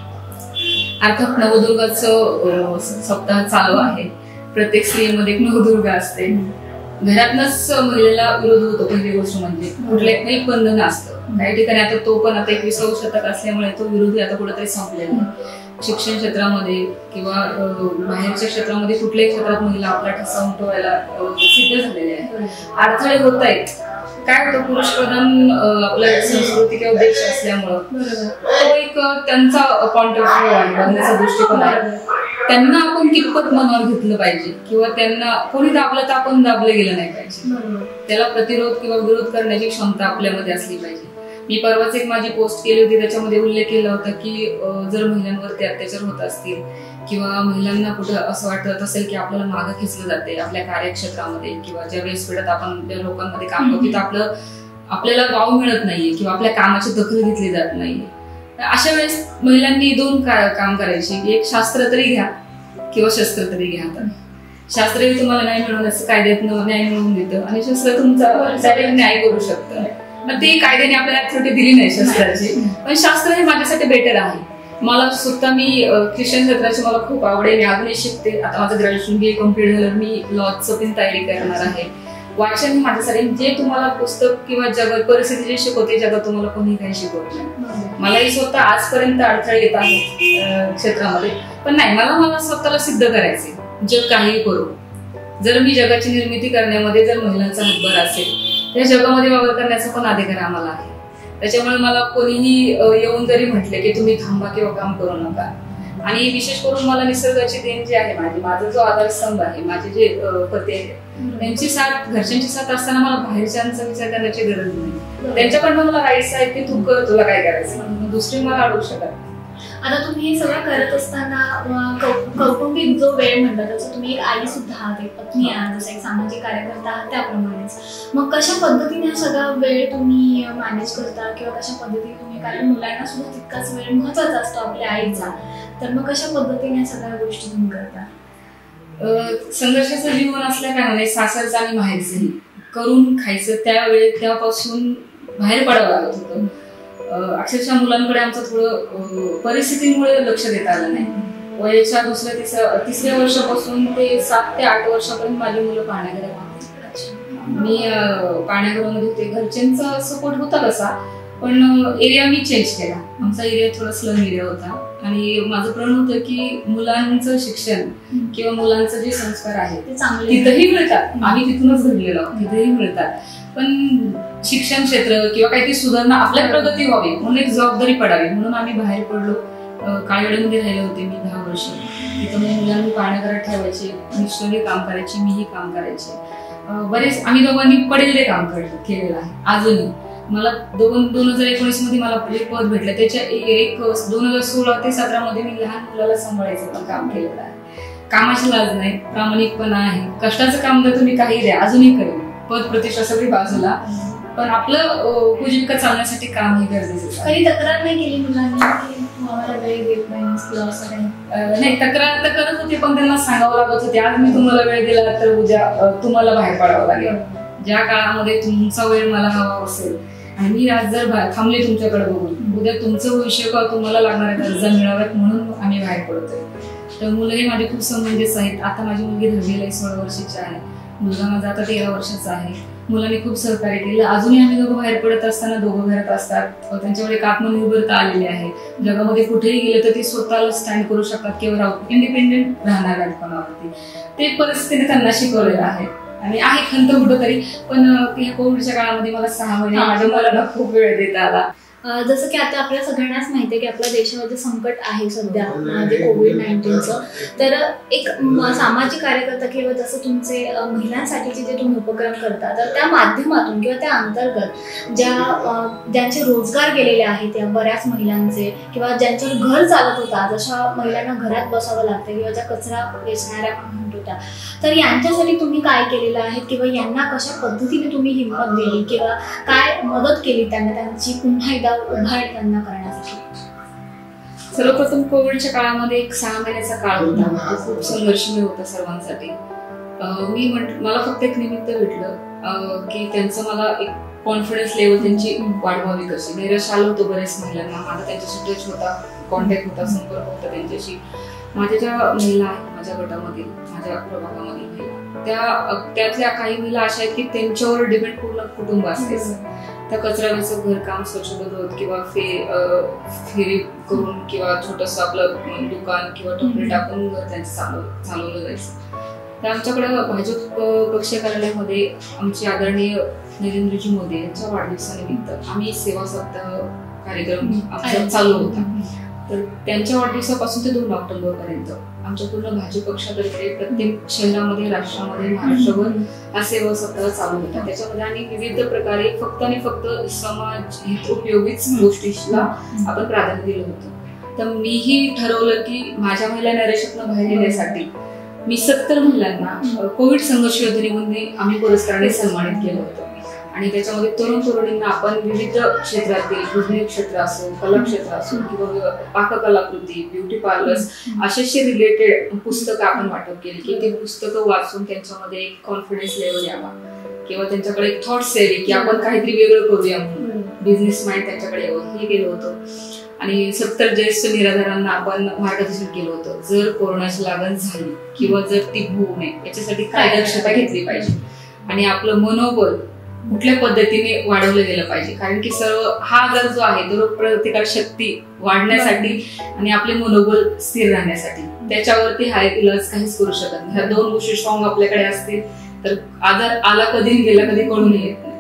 अर्थात नवदुर्गाचं सप्ताह चालू आहे. प्रत्येक स्त्रीमध्ये एक नवदुर्गा असते. घरातनच महिलेला विरोध होतो. पहिली गोष्ट म्हणजे कुठल्याही बंधन असतं. काही ठिकाणी आता तो पण आता 21वे शतक असल्यामुळे तो विरोधी आता कुठेतरी संपलेला आहे. शिक्षण क्षेत्रामध्ये किंवा बाहेरच्या क्षेत्रामध्ये कुठल्याही क्षेत्रात महिला आपला ठसा उमटवायला सिद्ध झालेले आहे. अडथळे होत आहेत. काय होतं, पुरुष प्रधान आपल्या संस्कृती किंवा देश असल्यामुळं तो एक त्यांचा पॉइंट ऑफ व्ह्यू आहे, बघण्याचा दृष्टिकोन आहे. त्यांना आपण कितपत मनावर घेतलं पाहिजे किंवा त्यांना कोणी दाबलं तर आपण दाबलं गेलं नाही पाहिजे. त्याला प्रतिरोध किंवा विरोध करण्याची क्षमता आपल्यामध्ये असली पाहिजे. मी परवाच एक माझी पोस्ट केली होती, त्याच्यामध्ये उल्लेख केला होता की जर महिलांवरती अत्याचार होत असतील किंवा महिलांना कुठं असं वाटत असेल की आपल्याला मागं खेचलं जाते आपल्या कार्यक्षेत्रामध्ये किंवा ज्या व्यासपीठात आपण ज्या लोकांमध्ये काम करतो तिथं आपल्याला वाव मिळत नाहीये किंवा आपल्या कामाची दखल घेतली जात नाहीये, अशा वेळेस महिलांनी 2 काम करायची. एक शास्त्र तरी घ्या किंवा शस्त्र तरी घ्या. शास्त्रही तुम्हाला न्याय मिळवण्याचं कायद्यातनं न्याय मिळवून देतं आणि शस्त्र तुमचा न्याय करू शकतं. मग ती कायद्याने आपल्याला अथॉरिटी दिली नाही शस्त्राची, पण शास्त्र हे माझ्यासाठी बेटर आहे. मला स्वतः मी ख्रिश्चन क्षेत्राची मला खूप आवड आहे. मी अजूनही शिकते. आता माझं ग्रॅज्युएशन BA कम्प्लीट झालं. मी लॉचं पण तयारी करणार आहे. वाचन हे माझ्यासाठी जे तुम्हाला पुस्तक किंवा जगात परिस्थिती जे शिकवते जगात तुम्हाला कोणी काही शिकवत नाही. मलाही स्वतः आजपर्यंत अडथळे येत आहेत क्षेत्रामध्ये, पण नाही, मला स्वतःला सिद्ध करायचे. जग काही करू, जर मी जगाची निर्मिती करण्यामध्ये जर महिलांचा हातभार असेल तर जगामध्ये वावर करण्याचा पण अधिकार आम्हाला आहे. त्याच्यामुळे मला कोणीही येऊन जरी म्हटले की तुम्ही थांबा किंवा काम करू नका. आणि विशेष करून मला निसर्गाची देण जी आहे माझा जो आधारस्तंभ आहे, माझे जे पती त्यांची साथ, घरच्यांची साथ असताना मला बाहेरच्यांचा विचार करण्याची गरज नाही. त्यांच्याकडनं मला राईट्स आहेत की तू कर, तुला काय करायचं, म्हणून दुसरी मला अडवू शकत. आता तुम्ही हे सगळं करत असताना कौटुंबिक जो वेळ म्हणता तसं तुम्ही एक आई सुद्धा आहात, एक पत्नी आहात, जसं एक सामाजिक कार्यकर्ता आहात त्याप्रमाणेच. मग कशा पद्धतीने हा सगळा वेळ तुम्ही मॅनेज करता किंवा कशा पद्धतीने तुम्ही, कारण मुलांना सुद्धा तितकाच वेळ महत्वाचा असतो आपल्या आईचा, तर मग कशा पद्धतीने सगळ्या गोष्टी तुम्ही करता? संघर्षाचं जीवन असल्या कारणाने सासरचं आणि माहेरचंही करून खायचं त्यापासून बाहेर पडावं लागत होतं. अक्षरशः मुलांकडे आमचं थोडं परिस्थितीमुळे लक्ष देता आलं नाही. वयाच्या तिसऱ्या वर्षापासून ते 7 ते 8 वर्षापर्यंत माझी मुलं पाण्याघरात होती. मी पाण्याघरामध्ये होते. घरच्यांचा सपोर्ट होता तसा, पण एरिया मी चेंज केला. आमचा एरिया थोडा स्लम एरिया होता आणि माझं प्रण होतं की मुलांचं शिक्षण किंवा मुलांचं जे संस्कार आहे ते तिथंही मिळतात. आम्ही तिथूनच घडलेलो आहोत, तिथेही मिळतात. पण शिक्षण क्षेत्र किंवा काहीतरी सुधारणा, आपल्या प्रगती व्हावी म्हणून एक जबाबदारी पडावी म्हणून आम्ही बाहेर पडलो. काळवेड्यामध्ये राहिले होते मी 10 वर्ष. तिथं मी मुलांनी पाण्याघरात ठेवायचे, मिस्टरही काम करायचे, मीही काम करायचे. बरेच आम्ही दोघांनी पडेल ते काम केलेलं आहे. अजूनही मला 2019 मध्ये मला पद भेटलं. त्याच्या 2016 ते 17 मध्ये मी लहान मुलाला सांभाळायचं काम केलेलं आहे. कामाची लाज नाही, प्रामाणिकपणा आहे. कष्टाचं काम जर तुम्ही काही द्या, अजूनही करेल. पद प्रतिष्ठा सगळी बाजूला, पण आपलं उपजीविका चालण्यासाठी काम हे गरजेचं आहे. कधी तक्रार नाही केली मुलांनी की तुम्हाला वेळ देत नाही? नाही, तक्रार तर करत होते, पण त्यांना सांगावं लागत होते आज मी तुम्हाला वेळ दिला तर उद्या तुम्हाला बाहेर पडावं लागेल. ज्या काळामध्ये तुमचा वेळ मला हवा असेल आणि मी आज जर थांबले तुमच्याकडे बघून, उद्या तुमचं भविष्य का तुम्हाला लागणाऱ्या गरजा मिळाव्यात म्हणून आम्ही बाहेर पडतोय. तर मुलंही माझे खूप समंजस आहेत. आता माझी मुलगी 10वीला आहे, 16 वर्षाची आहे. मुलगा माझा आता 13 वर्षाचा आहे. मुलांनी खूप सहकार्य केलं. अजूनही आम्ही दोघं बाहेर पडत असताना दोघं घरात असतात. त्यांच्याकडे एक आत्मनिर्भरता आलेली आहे. जगामध्ये कुठेही गेले तर ते स्वतःला स्टँड करू शकतात किंवा इंडिपेंडेंट राहणार आहेत. ते परिस्थितीने त्यांना शिकवलेलं आहे आणि आहे खंत कुठं तरी. पण या कोविडच्या काळामध्ये मला 6 महिने माझ्या मुलांना खूप वेळ देता आला. जसं की आता आपल्या सगळ्यांनाच माहिती आहे की आपल्या देशामध्ये संकट आहे सध्या म्हणजे कोविड-19चं. तर एक सामाजिक कार्यकर्ता किंवा जसं तुमचे महिलांसाठीचे जे तुम्ही उपक्रम करता, तर त्या माध्यमातून किंवा त्या अंतर्गत ज्यांचे रोजगार गेलेले आहेत या बऱ्याच महिलांचे, किंवा ज्यांचं घर चालत होता, जशा महिलांना घरात बसावं लागतं किंवा ज्या कचरा वेचणाऱ्या म्हणत होत्या, तर यांच्यासाठी तुम्ही काय केलेलं आहे किंवा यांना कशा पद्धतीने तुम्ही हिंमत दिली किंवा काय मदत केली त्यांना, त्यांची पुन्हा एकदा उभारणी त्यांना करण्यासाठी? सर्वप्रथम कोविडच्या काळामध्ये एक 6 महिन्याचा काळ होता. खूप संघर्षमय होता सर्वांसाठी. मला फक्त एक निमित्त भेटलं की त्यांचं मला एक कॉन्फिडन्स लेवल त्यांची वाढवावी कशी. नैराश्य आलं होतं बऱ्याच महिलांना. माझा त्यांच्याशी टच होता, कॉन्टॅक्ट होता, संपर्क होता त्यांच्याशी. माझ्या ज्या महिला आहेत माझ्या गटामधील, माझ्या प्रभागामधील त्यातल्या काही महिला अशा आहेत की त्यांच्यावर डिपेंड पूर्ण कुटुंब असते. त्या कचऱ्याचं घरकाम, स्वच्छता किंवा फेरी करून किंवा छोटंसं आपलं दुकान किंवा टोपली टाकून घर त्यांचं चालवलं जायचं. तर आमच्याकडं भाजप पक्ष कार्यालयामध्ये आमचे आदरणीय नरेंद्रजी मोदी यांच्या वाढदिवसानिमित्त आम्ही सेवा सप्ताह कार्यक्रम आमचा चालू होता. तर त्यांच्या वाढदिवसापासून ते 2 ऑक्टोबर पर्यंत आमच्या पूर्ण भाजप पक्षातर्फे प्रत्येक शहरामध्ये, राष्ट्रामध्ये, महाराष्ट्रभर हा सेवा सप्ताह चालू होता. त्याच्यामध्ये आम्ही विविध प्रकारे फक्त आणि फक्त समाज हित उपयोगीच गोष्टीला आपण प्राधान्य दिलं होतं. तर मीही ठरवलं की माझ्या महिला नैराश्यातून बाहेर येण्यासाठी मी 70 महिलांना कोविड संघर्ष योजनेमध्ये आम्ही पुरस्काराने सन्मानित केलं होतं. आणि त्याच्यामध्ये तरुण तरुणींना आपण विविध क्षेत्रातील, बिझनेस क्षेत्र असो, कला क्षेत्र असो किंवा पाककलाकृती, ब्युटी पार्लर्स अशाशी रिलेटेड पुस्तकं आपण वाटप केली की ते पुस्तकं वाचून त्यांच्यामध्ये एक कॉन्फिडन्स लेवल यावा किंवा त्यांच्याकडे एक थॉट्स यावे की आपण काहीतरी वेगळं करूया म्हणून बिझनेस माइंड त्यांच्याकडे यावं, हे केलं होतं. आणि 70 ज्येष्ठ निराधारांना आपण मार्गदर्शन केलं होतं. जर कोरोनाची लागण झाली किंवा जर ती होऊ नये याच्यासाठी काय दक्षता घेतली पाहिजे आणि आपलं मनोबल कुठल्या पद्धतीने वाढवलं गेलं पाहिजे. कारण की सर्व हा आजार जो आहे तो रोगप्रतिकार शक्ती वाढण्यासाठी आणि आपले मनोबल स्थिर राहण्यासाठी, त्याच्यावरती हा इलाज काहीच करू शकत नाही. ह्या 2 गोष्टी स्ट्रॉंग आपल्याकडे असतील तर आजार आला कधी गेला कधी कळून येत नाही.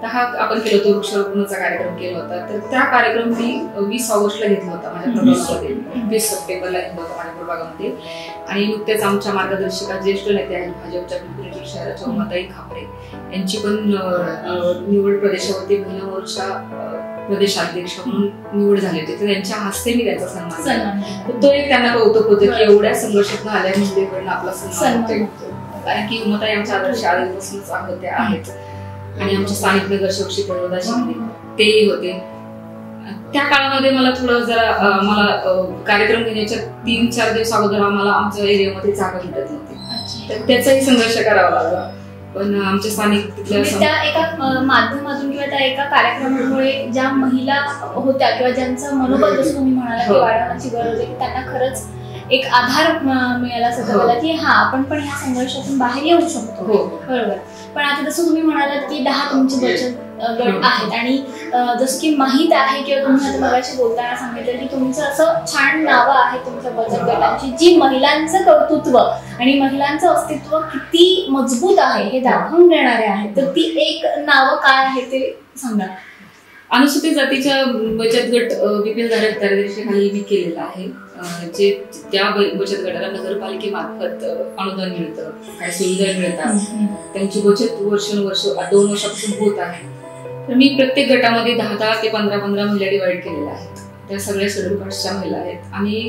तर हा आपण केला होता वृक्षारोपणाचा कार्यक्रम केला होता. तर त्या कार्यक्रम मी 20 ऑगस्टला घेतला होता माझ्या प्रभागामध्ये, 20 सप्टेंबरला घेतला होता माझ्या प्रभागामध्ये. आणि नुकतेच आमच्या मार्गदर्शिका ज्येष्ठ नेते आहेत भाजपच्या पिंपरी शहराच्या उमाताई खापरे यांची पण निवड प्रदेशावरती महिला मोर्चा प्रदेशाध्यक्ष म्हणून निवड झाली होती. तर त्यांच्या हस्ते मी त्याचा सन्मान केला. तो एक त्यांना कौतुक होतं की एवढ्या संघर्षातून आल्या महिलेकडनं आपला सन्मान होतोय. कारण की उमाताई आमच्या आदर्श आधीपासूनच होत्या आहेत. आणि आमचे स्थानिक नगरसेवक श्री प्रल्हाद शिंदे तेही होते. त्या काळामध्ये मला थोडं जरा मला कार्यक्रम घेण्याच्या 3-4 दिवस अगोदर आम्हाला आमच्या एरियामध्ये जागा भेटत नव्हती. तर त्याचाही संघर्ष करावा लागला. पण आमच्या स्थानिक त्या एका माध्यमातून किंवा त्या एका कार्यक्रमामुळे ज्या महिला होत्या किंवा ज्यांचं मनोबल जसं तुम्ही म्हणाला की वाढवण्याची गरज आहे, की त्यांना खरंच एक आधार मिळाला स्वतःला की हा आपण पण ह्या संघर्षातून बाहेर येऊ शकतो. बरोबर. पण आता जसं तुम्ही म्हणालात की 10 तुमचे बचत गट आहेत आणि जसं की माहीत आहे किंवा तुम्ही आता मगाशी बोलताना सांगितलं की तुमचं असं छान नावं आहेत तुमच्या बचत गटांची जी महिलांचं कर्तृत्व आणि महिलांचं अस्तित्व किती मजबूत आहे हे दाखवून देणारे आहेत. तर ती एक नावं काय आहे ते सांगा. अनुसूचित जातीच्या बचत गट विपिलधारक दारिद्र्यरेषेखाली मी केलेला आहे. जे त्या बचत गटाला नगरपालिकेमार्फत अनुदान मिळतं, काही सुविधा मिळतात. त्यांची बचत वर्षानुवर्ष 2 वर्षापासून होत आहे. तर मी प्रत्येक गटामध्ये 10 ते 15 महिला डिवाइड केलेल्या आहेत. त्या सगळ्या शेड्यूल कास्टच्या महिला आहेत आणि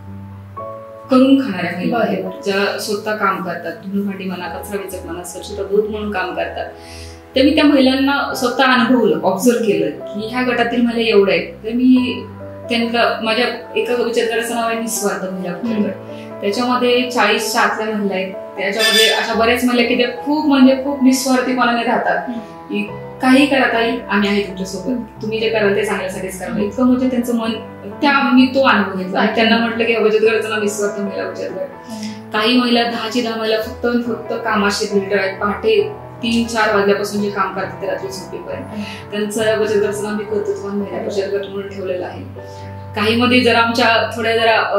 करून खाणाऱ्या महिला आहेत, ज्या स्वतः काम करतात. धुणं भांडी म्हणा, कचरा वेचक म्हणा, स्वच्छता दूत म्हणून काम करतात. तर मी त्या महिलांना स्वतः अनुभवलं, ऑब्झर्व केलं की ह्या गटातील महिला एवढ्या आहेत. तर मी त्यांना माझ्या एका बचत गटाचं नाव आहे निस्वार्थ महिला बचत गट. त्याच्यामध्ये 40च्या आतल्या महिला आहेत. त्याच्यामध्ये अशा बऱ्याच महिला की त्या खूप निस्वार्थीपणाने राहतात की काही करा ताई, आम्ही आहे तुमच्यासोबत, तुम्ही जे कराल ते चांगल्यासाठीच करा. इतकं म्हणजे त्यांचं मन, मी तो अनुभव घेतला आणि त्यांना म्हटलं की बचत गटाचं नाव निस्वार्थ महिला बचत गट. काही महिला 10ची 10 महिला फक्त कामाशी रिलेटेड आहेत. पहाटे 3-4 वाजल्यापासून जे काम करतात ते रात्री झोपेपर्यंत. त्यांचं बचत गटाचं नाव मी कर्तृत्ववान महिला बचत गट म्हणून ठेवलेलं आहे. काही मध्ये जरा आमच्या थोड्या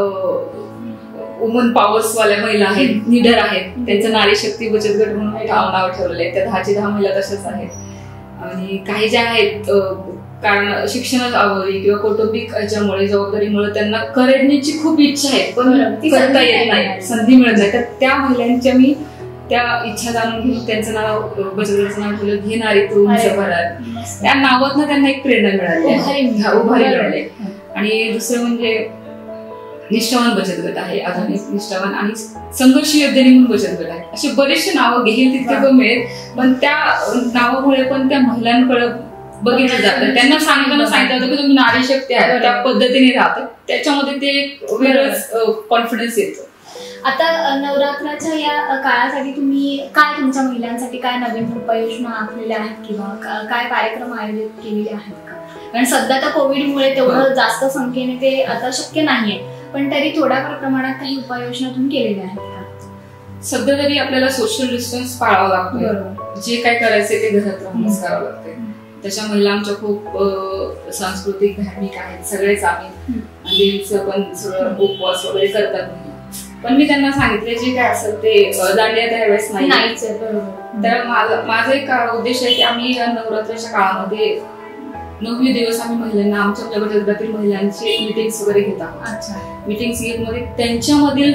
वुमन पॉवर्स वाल्या महिला आहेत, लीडर आहेत, त्यांचं नारी शक्ती बचत गट म्हणून नाव ठेवलेलं आहे. त्या 10ची 10 महिला तशाच आहेत. आणि काही ज्या आहेत कारण शिक्षणात अभावी किंवा कौटुंबिक याच्यामुळे जबाबदारीमुळे त्यांना करण्याची खूप इच्छा आहे पण करता येत नाही, संधी मिळत नाही. तर त्या महिलांच्या मी त्या इच्छा जाणून घेऊन त्यांचं नाव बचत गटाचं नाव ठेवलं घेणारी तरुण जगभरात. त्या नावातनं त्यांना एक प्रेरणा मिळाली, उभारी मिळाली. आणि दुसरं म्हणजे निष्ठावान बचत गट आहे, आधुनिक निष्ठावान आणि संघर्ष योद्धे म्हणून बचत गट आहे. असे बरेचसे नावं घेईल तितके कमी आहेत, पण त्या नावामुळे पण त्या महिलांकडे बघितलं जातं. त्यांना सांगितलं जातं की तुम्ही नारी शक्ती आहे, त्या पद्धतीने राहतात. त्याच्यामध्ये ते एक वेगळंच कॉन्फिडन्स येतो. आता नवरात्राच्या या काळासाठी तुम्ही काय तुमच्या महिलांसाठी काय नवीन उपाययोजना आखलेल्या आहेत किंवा काय कार्यक्रम आयोजित केलेले आहेत का? कारण सध्या तर कोविडमुळे तेवढं जास्त संख्येने ते आता शक्य नाहीये, पण तरी थोड्याफार प्रमाणात काही उपाययोजना तुम्ही केलेल्या आहेत का? सध्या तरी आपल्याला सोशल डिस्टन्स पाळावं लागतं. जे काय करायचं ते घरात राहूनच करावं लागतंय. त्याच्या महिला आमच्या खूप सांस्कृतिक धार्मिक आहेत, सगळेच आम्ही देवीचं पण सगळं उपवास वगैरे करतात. पण मी त्यांना सांगितले जे काय असेल ते दांडिया त्यावेळेस नाहीच. तर माझा एक उद्देश आहे की आम्ही नवरात्राच्या काळामध्ये 9 दिवस आम्ही महिलांना आमच्या बचत गटातील महिलांची मीटिंग्स वगैरे घेत आहोत. मीटिंग्स घेत मध्ये त्यांच्यामधील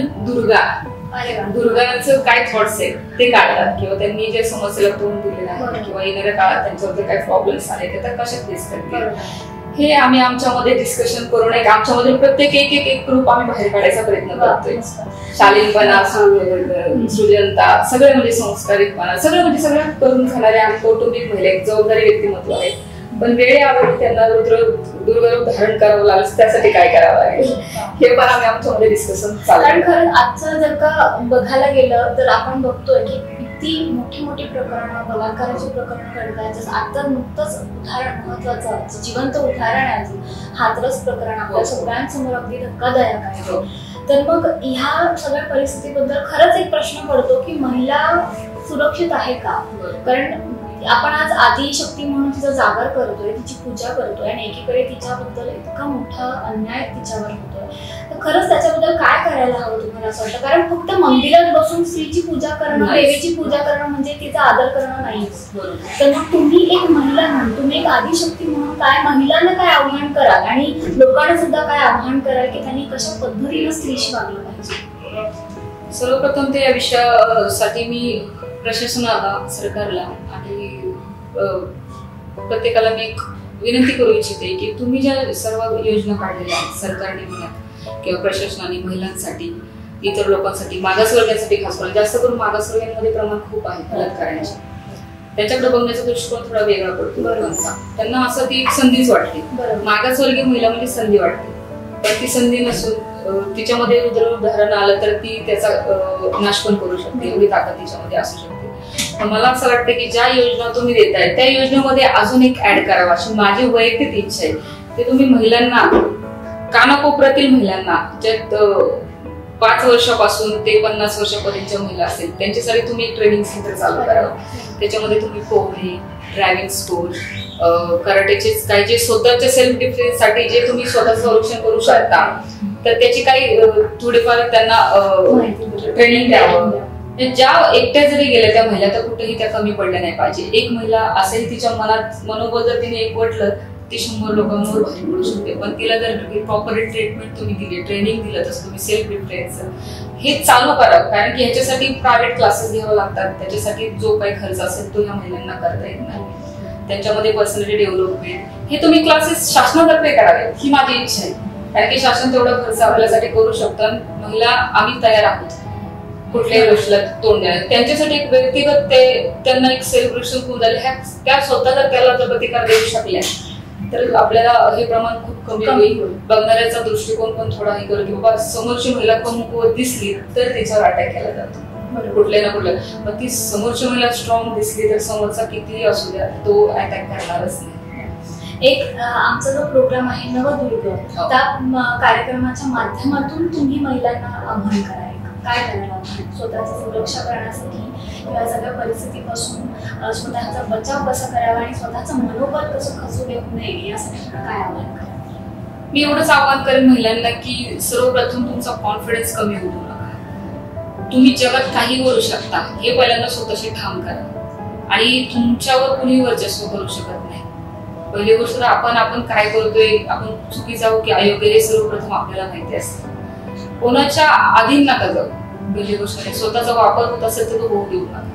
दुर्गाचं काय थॉट्स आहेत ते काढतात किंवा त्यांनी जे समस्येला तोंड दिलेलं आहे किंवा येणाऱ्या काळात त्यांच्यावर काय प्रॉब्लेम्स आले ते कशा फेस करतील हे आम्ही आमच्यामध्ये डिस्कशन करून एक आमच्यामध्ये प्रत्येक एक ग्रुप आम्ही बाहेर काढायचा प्रयत्न करतोय. शालीनपणा, सृजनता, सगळे म्हणजे संस्कारितपणा, सगळं म्हणजे सगळं करून खाणारे आम्ही कौटुंबिक महिला एक जबाबदारी व्यक्तिमत्व आहे. पण वेळेअभावी त्यांना दुर्गरूप धारण करावं लागेल, त्यासाठी काय करावं लागेल हे पण आम्ही आमच्यामध्ये डिस्कशन चालू. कारण खरं आजचं जर का बघायला गेलं तर आपण बघतोय की किती मोठी प्रकरणं, बलात्काराची प्रकरण घडतात. जसं आता नुकतंच उदाहरण महत्वाचं जिवंत उदाहरण आहे हाथरस प्रकरण आपल्या सगळ्यांसमोर अगदी धक्कादायक आहे. तर मग ह्या सगळ्या परिस्थितीबद्दल खरंच एक प्रश्न पडतो की महिला सुरक्षित आहे का? कारण आपण आज आदिशक्ती म्हणून तिचा जागर करतोय, तिची पूजा करतोय आणि एकीकडे तिच्याबद्दल इतका मोठा अन्याय तिच्यावर होतोय. तर खरंच त्याच्याबद्दल काय करायला हवं तुम्हाला असं वाटतं? कारण फक्त मंदिरात बसून स्त्रीची पूजा करणं, देवीची पूजा करणं म्हणजे तिचा आदर करणं नाही. तर मग तुम्ही एक महिला म्हणून, तुम्ही एक आदिशक्ती म्हणून काय महिलांना काय आव्हान कराल आणि लोकांना सुद्धा काय आव्हान कराल की त्यांनी कशा पद्धतीने स्त्रीशी वागलं पाहिजे? सर्वप्रथम ते या विषयासाठी मी प्रशासनाला, सरकारला आणि प्रत्येकाला मी एक विनंती करू इच्छिते की तुम्ही ज्या सर्व योजना काढलेल्या आहेत सरकारने म्हणा किंवा प्रशासनाने महिलांसाठी, इतर लोकांसाठी, मागासवर्गासाठी, खास करून जास्त करून मागासवर्गीयांमध्ये प्रमाण खूप आहे बलात्कारांचे, त्याच्याकडे बघण्याचा दृष्टिकोन थोडा वेगळा पडतो लोकांचा. त्यांना असं ती एक संधीच वाटते, मागासवर्गीय महिला म्हणजे संधी वाटते, पण ती संधी नसून तिच्यामध्ये उदाहरण आलं तर ती त्याचा नाश पण करू शकते, एवढी ताकद तिच्यामध्ये असू शकते. मला असं वाटतं की ज्या योजना तुम्ही देताय त्या योजनेमध्ये अजून एक ऍड करावा अशी माझी वैयक्तिक इच्छा आहे. ते तुम्ही महिलांना, कानाकोपऱ्यातील महिलांना, ज्यात 5 वर्षापासून ते 50 वर्षापर्यंतच्या महिला असतील त्यांच्यासाठी तुम्ही एक ट्रेनिंग सेंटर चालू करावं. त्याच्यामध्ये तुम्ही पोहणे, ड्रायव्हिंग स्कूल, कराटेचे काही जे स्वतःच्या सेल्फ डिफेन्स साठी जे तुम्ही स्वतः संरक्षण करू शकता तर त्याची काही थोडीफार त्यांना ट्रेनिंग द्यावं. ज्या एकट्या जरी गेल्या त्या महिला तर कुठेही त्या कमी पडल्या नाही पाहिजे. एक महिला असेल तिच्या मनात मनोबल जर तिने एकवटलं ती 100 लोकांवर भारी पडू शकते. पण तिला जर प्रॉपर ट्रीटमेंट तुम्ही दिली, ट्रेनिंग दिलं, तसं तुम्ही सेल्फ डिफेन्स हे चालू करा. कारण की ह्याच्यासाठी प्रायव्हेट क्लासेस घ्यावे लागतात, त्याच्यासाठी जो काही खर्च असेल तो ह्या महिलांना करता येत नाही. त्यांच्यामध्ये पर्सनॅलिटी डेव्हलपमेंट हे तुम्ही क्लासेस शासनातर्फे करावे ही माझी इच्छा आहे. कारण की शासन तेवढा खर्च आपल्यासाठी करू शकतं. महिला आम्ही तयार आहोत कुठल्याही गोष्टीला तोंड द्यायला. त्यांच्यासाठी एक व्यक्तिगत त्यांना एक सेलिब्रेशन होऊन झाले, त्या स्वतः जर त्याला जर प्रतिकार देऊ शकल्या तर आपल्याला हे प्रमाण खूप कमी होईल. बघणाऱ्याचा दृष्टिकोन पण थोडा हे करू की बाबा समोरची महिला कमकुवत दिसली तर तिच्यावर अटॅक केला जातो कुठल्या ना कुठल्या. पण ती समोरची महिला स्ट्रॉंग दिसली तर समोरचा कितीही असू द्या तो अटॅक करणारच नाही. एक आमचा जो प्रोग्राम आहे नवदुर्ग, त्या कार्यक्रमाच्या माध्यमातून तुम्ही महिलांना आव्हान कराल, काय करायला स्वतःची सुरक्षा करण्यासाठी या सगळ्या परिस्थितीपासून स्वतःचा बचाव कसा करावा आणि स्वतःचं मनोबल कसं खचू देऊ नये यासाठी काय आव्हान कराल? मी एवढंच आव्हान करेन महिलांना की सर्वप्रथम तुमचा कॉन्फिडन्स कमी होऊ नका. तुम्ही जगात काही करू शकता हे पहिल्यांदा स्वतःशी ठाम करा आणि तुमच्यावर कुणी वर्चस्व करू शकत नाही. पहिली गोष्ट आपण काय करतोय, आपण चुकीचं आहोत की अयोग्य हे सर्वप्रथम आपल्याला माहिती असतं. कोणाच्या अधीन नका जाऊ. पहिली गोष्ट नाही, स्वतःचा वापर होत असेल तर तो होऊ देऊ नका.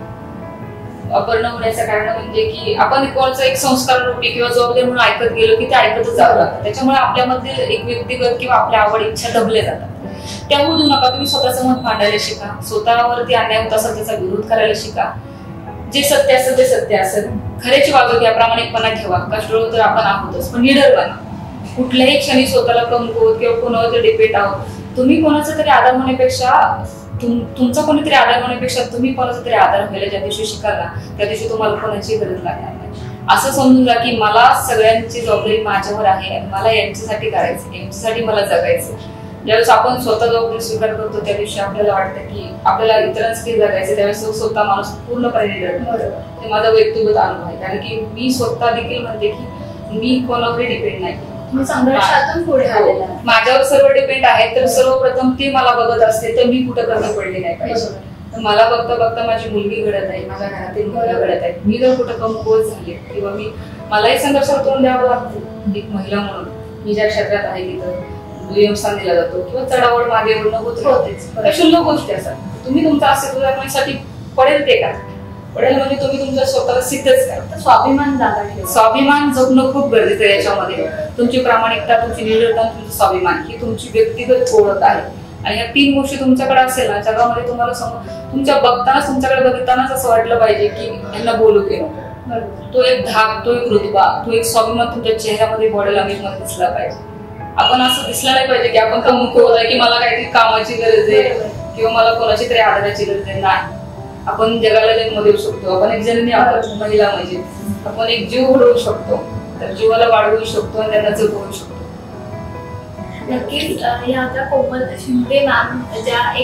वापर न होण्याचं कारण म्हणजे की आपण कोणाचा एक संस्कार रूपी किंवा जबाबदारी म्हणून ऐकत गेलो की ते ऐकतच जावं लागतं. त्याच्यामुळे आपल्यामध्ये एक व्यक्तिगत किंवा आपल्या आवड इच्छा दबल्या जातात. त्या होऊ देऊ नका. तुम्ही स्वतःचं मत मांडायला शिका, स्वतःवरती अन्याय होत असेल त्याचा विरोध करायला शिका. जे सत्य असेल ते सत्य असेल, खऱ्याची बाजू घ्या, प्रामाणिकपणा ठेवा. कष्टळू तर आपण आहोतच, पण निडर बना. कुठल्याही क्षणी स्वतःला कमकुवत किंवा कोणावर डिपेंड आहोत. तुम्ही कोणाचा तरी आधार होण्यापेक्षा, तुमचा कोणीतरी आधार होण्यापेक्षा तुम्ही कोणाचा तरी आधार व्हायला ज्या दिवशी शिकाल त्या दिवशी तुम्हाला कोणाची गरज लागणार नाही. असं समजून जा की मला सगळ्यांची जबाबदारी माझ्यावर आहे, मला यांच्यासाठी करायचं, यांच्यासाठी मला जगायचं. ज्यावेळेस आपण स्वतः जबाबदारी स्वीकार करतो त्या दिवशी आपल्याला वाटतं की आपल्याला इतरांसाठी जगायचं, त्यावेळेस स्वतः माणूस पूर्णपणे निडर. हे माझा व्यक्तिगत अनुभव आहे. कारण की मी स्वतः देखील म्हणते की मी कोणावर डिपेंड नाही. संघर्षातून पुढे आलेला, माझ्यावर सर्व डिपेंड आहे. तर सर्वप्रथम ते मला बघत असते तर मी कुठं कमी पडले नाही पाहिजे. तर मला बघता बघता माझी मुलगी घडत आहे, माझ्या घरातील मुलं घडत आहेत. मी जर कुठं कमकुवत झाले किंवा मलाही संघर्षाला तोंड द्यावं लागतं एक महिला म्हणून. मी ज्या क्षेत्रात आहे तिथं दुय्यम स्थान दिला जातो किंवा चढावड मागे एवढं होतेच. क्षुल्लक गोष्टी असतात. तुम्ही तुमचं अस्तित्व जगण्यासाठी पडेल ते का पडेल म्हणजे तुम्ही तुमच्या स्वतःला सिद्धच करा. स्वाभिमान जागा ठेवा. स्वाभिमान जपणं खूप गरजेचं आहे. याच्यामध्ये तुमची प्रामाणिकता, तुमची निडरता, तुमचं स्वाभिमान ही तुमची व्यक्तिगत ओळख आहे. आणि या 3 गोष्टी तुमच्याकडे असेल ना जगामध्ये तुम्हाला तुमच्याकडे बघतानाच असं वाटलं पाहिजे की यांना बोलू की नको. तो एक धाक, तो एक रुतबा, तो एक स्वाभिमान तुमच्या चेहऱ्यामध्ये, बॉडी लँग्वेज मध्ये दिसला पाहिजे. आपण असं दिसलं नाही पाहिजे की आपण कमकुवत आहे की मला काहीतरी कामाची गरज आहे किंवा मला कोणाची तरी आधाराची गरज आहे. नाही, आपण जगाला जन्म देऊ शकतो. आपण एक जननी आहोत, महिला म्हणजे आपण एक जीव घडवू शकतो. तर जीवाला वाढवू शकतो आणि त्यांना जगवू शकतो. नक्कीच या आता कोमल शिंदे मॅम ज्या एक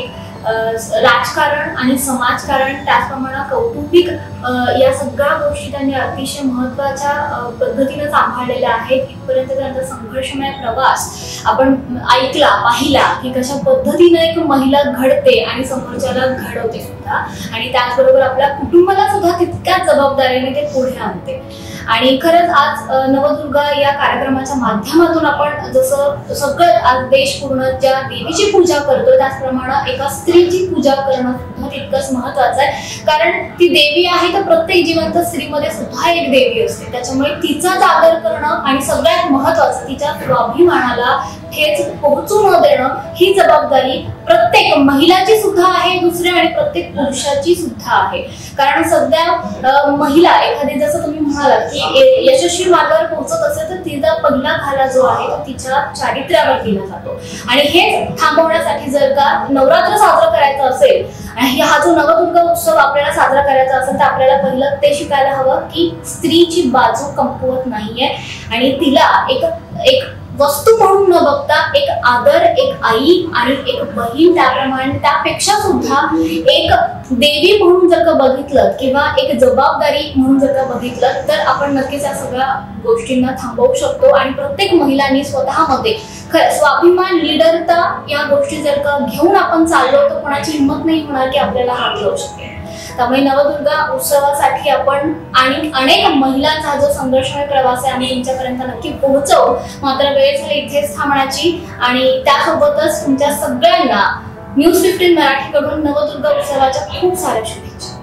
राजकारण आणि समाजकारण त्याचप्रमाणे कौटुंबिक या सगळ्या गोष्टी त्यांनी अतिशय महत्त्वाच्या पद्धतीने सांभाळलेल्या आहेत. इथपर्यंत त्यांचा संघर्षमय प्रवास आपण ऐकला पाहिला की कशा पद्धतीने एक महिला घडते आणि समोरच्याला घडवते सुद्धा, आणि त्याचबरोबर आपल्या कुटुंबाला सुद्धा तितक्याच जबाबदारीने ते पुढे आणते. आणि खरंच आज नवदुर्गा या कार्यक्रमाच्या माध्यमातून आपण जसं सगळं आज देश पूर्ण ज्या देवीची पूजा करतो त्याचप्रमाणे एका स्त्रीची पूजा करणं सुद्धा तितकंच महत्वाचं आहे. कारण ती देवी आहे तर प्रत्येक जिवंत स्त्रीमध्ये सुद्धा एक देवी असते, त्याच्यामुळे तिचाच आदर करणं आणि सगळ्यात महत्वाचं तिच्या स्वाभिमानाला ठेच पोहोचू न देणं ही जबाबदारी प्रत्येक महिलाची सुद्धा आहे दुसऱ्या आणि प्रत्येक पुरुषाची सुद्धा आहे. कारण सध्या महिला एखादी जसं तुम्ही म्हणालात की यशस्वी मार्गावर पोहोचत असेल तर तिचा पहिला घाला जो आहे तो तिच्या चारित्र्यावर केला जातो. आणि हे थांबवण्यासाठी जर का नवरात्र साजरं करायचं असेल आणि हा जो नवदुर्गा उत्सव आपल्याला साजरा करायचा असेल तर आपल्याला पहिलं ते शिकायला हवं की स्त्रीची बाजू कमकुवत नाहीये आणि तिला एक वस्तू म्हणून न बघता एक आदर, एक आई आणि एक बहीण त्याप्रमाणे त्यापेक्षा सुद्धा एक देवी म्हणून जर का बघितलं किंवा एक जबाबदारी म्हणून जर का बघितलं तर आपण नक्कीच या सगळ्या गोष्टींना थांबवू शकतो. आणि प्रत्येक महिलांनी स्वतःमध्ये स्वाभिमान, लीडरता या गोष्टी जर का घेऊन आपण चाललो तर कोणाची हिंमत नाही होणार की आपल्याला हात लावू शकेल. त्यामुळे नवदुर्गा उत्सवासाठी आपण आणि अनेक महिलांचा जो संघर्षमय प्रवास आहे आम्ही तुमच्यापर्यंत नक्की पोहोचवू. मात्र वेळ झाली इथेच थांबण्याची आणि त्यासोबतच तुमच्या सगळ्यांना न्यूज 15 मराठीकडून नवदुर्गा उत्सवाच्या खूप साऱ्या शुभेच्छा.